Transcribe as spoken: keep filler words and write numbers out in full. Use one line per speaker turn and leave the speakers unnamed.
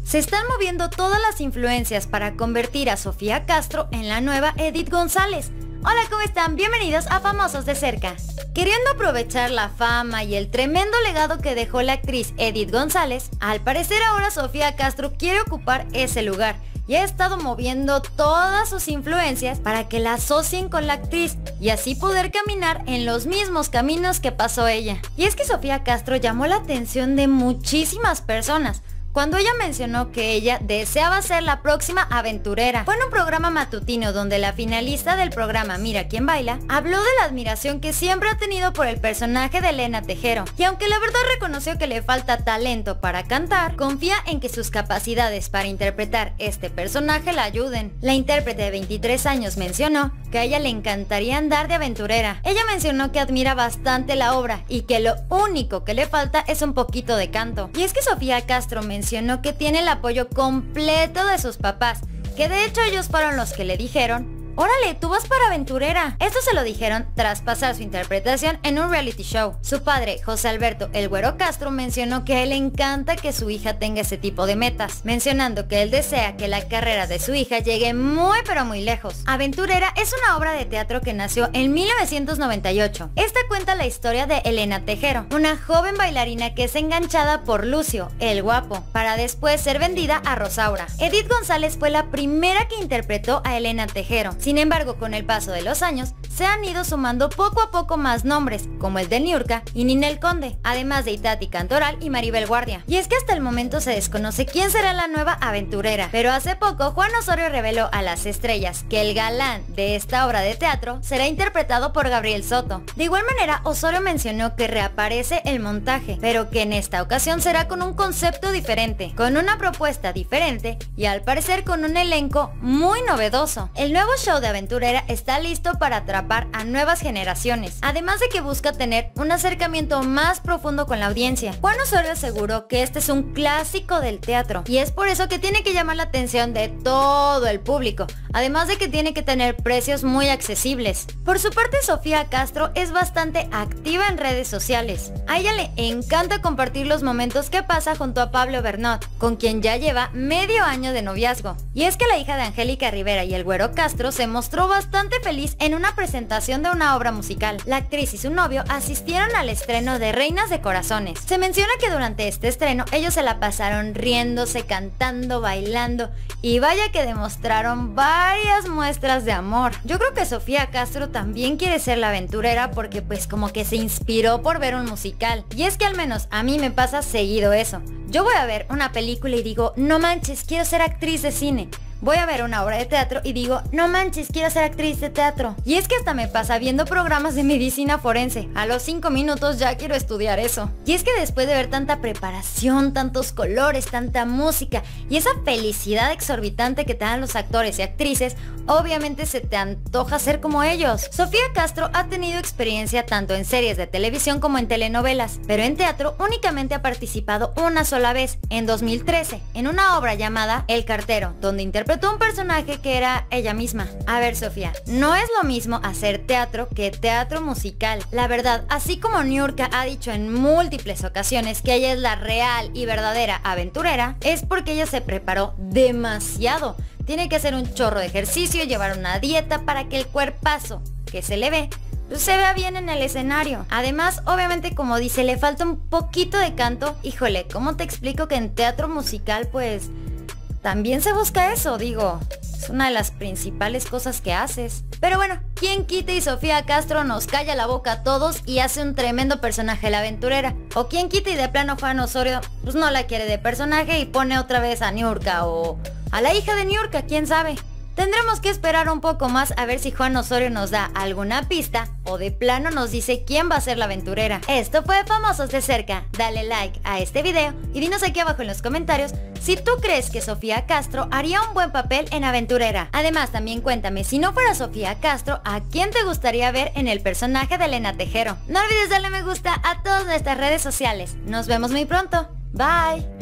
Se están moviendo todas las influencias para convertir a Sofía Castro en la nueva Edith González. Hola, ¿cómo están? Bienvenidos a Famosos de Cerca. Queriendo aprovechar la fama y el tremendo legado que dejó la actriz Edith González, al parecer ahora Sofía Castro quiere ocupar ese lugar y ha estado moviendo todas sus influencias para que la asocien con la actriz y así poder caminar en los mismos caminos que pasó ella. Y es que Sofía Castro llamó la atención de muchísimas personas cuando ella mencionó que ella deseaba ser la próxima aventurera. Fue en un programa matutino donde la finalista del programa Mira quién baila habló de la admiración que siempre ha tenido por el personaje de Elena Tejero, y aunque la verdad reconoció que le falta talento para cantar, confía en que sus capacidades para interpretar este personaje la ayuden. La intérprete de veintitrés años mencionó que a ella le encantaría andar de aventurera. Ella mencionó que admira bastante la obra y que lo único que le falta es un poquito de canto. Y es que Sofía Castro mencionó mencionó que tiene el apoyo completo de sus papás, que de hecho ellos fueron los que le dijeron: órale, tú vas para aventurera. Esto se lo dijeron tras pasar su interpretación en un reality show. Su padre, José Alberto El Güero Castro, mencionó que a él le encanta que su hija tenga ese tipo de metas, mencionando que él desea que la carrera de su hija llegue muy pero muy lejos. Aventurera es una obra de teatro que nació en mil novecientos noventa y ocho. Esta cuenta la historia de Elena Tejero, una joven bailarina que es enganchada por Lucio, el guapo, para después ser vendida a Rosaura. Edith González fue la primera que interpretó a Elena Tejero. Sin embargo, con el paso de los años, se han ido sumando poco a poco más nombres, como el de Niurka y Ninel Conde, además de Itati Cantoral y Maribel Guardia. Y es que hasta el momento se desconoce quién será la nueva aventurera, pero hace poco Juan Osorio reveló a las estrellas que el galán de esta obra de teatro será interpretado por Gabriel Soto. De igual manera, Osorio mencionó que reaparece el montaje, pero que en esta ocasión será con un concepto diferente, con una propuesta diferente y al parecer con un elenco muy novedoso. El nuevo show de aventurera está listo para atrapar a nuevas generaciones, además de que busca tener un acercamiento más profundo con la audiencia. Juan Osorio aseguró que este es un clásico del teatro y es por eso que tiene que llamar la atención de todo el público, además de que tiene que tener precios muy accesibles. Por su parte, Sofía Castro es bastante activa en redes sociales. A ella le encanta compartir los momentos que pasa junto a Pablo Bernot, con quien ya lleva medio año de noviazgo. Y es que la hija de Angélica Rivera y el Güero Castro se mostró bastante feliz en una presentación de una obra musical. La actriz y su novio asistieron al estreno de Reinas de Corazones. Se menciona que durante este estreno ellos se la pasaron riéndose, cantando, bailando y vaya que demostraron varias muestras de amor. Yo creo que Sofía Castro también quiere ser la aventurera porque pues como que se inspiró por ver un musical. Y es que al menos a mí me pasa seguido eso. Yo voy a ver una película y digo, no manches, quiero ser actriz de cine. Voy a ver una obra de teatro y digo, no manches, quiero ser actriz de teatro. Y es que hasta me pasa viendo programas de medicina forense. A los cinco minutos ya quiero estudiar eso. Y es que después de ver tanta preparación, tantos colores, tanta música y esa felicidad exorbitante que te dan los actores y actrices, obviamente se te antoja ser como ellos. Sofía Castro ha tenido experiencia tanto en series de televisión como en telenovelas, pero en teatro únicamente ha participado una sola vez, en dos mil trece, en una obra llamada El Cartero, donde interpretó Interpretó un personaje que era ella misma. A ver, Sofía, no es lo mismo hacer teatro que teatro musical. La verdad, así como Niurka ha dicho en múltiples ocasiones que ella es la real y verdadera aventurera, es porque ella se preparó demasiado. Tiene que hacer un chorro de ejercicio, llevar una dieta para que el cuerpazo que se le ve se vea bien en el escenario. Además, obviamente, como dice, le falta un poquito de canto. Híjole, ¿cómo te explico que en teatro musical pues también se busca eso? Digo, es una de las principales cosas que haces. Pero bueno, ¿quién quita y Sofía Castro nos calla la boca a todos y hace un tremendo personaje la aventurera? O quién quita y de plano Juan Osorio pues no la quiere de personaje y pone otra vez a Niurka o a la hija de Niurka, quién sabe. Tendremos que esperar un poco más a ver si Juan Osorio nos da alguna pista o de plano nos dice quién va a ser la aventurera. Esto fue Famosos de Cerca. Dale like a este video y dinos aquí abajo en los comentarios si tú crees que Sofía Castro haría un buen papel en aventurera. Además, también cuéntame, si no fuera Sofía Castro, ¿a quién te gustaría ver en el personaje de Elena Tejero? No olvides darle me gusta a todas nuestras redes sociales. Nos vemos muy pronto. Bye.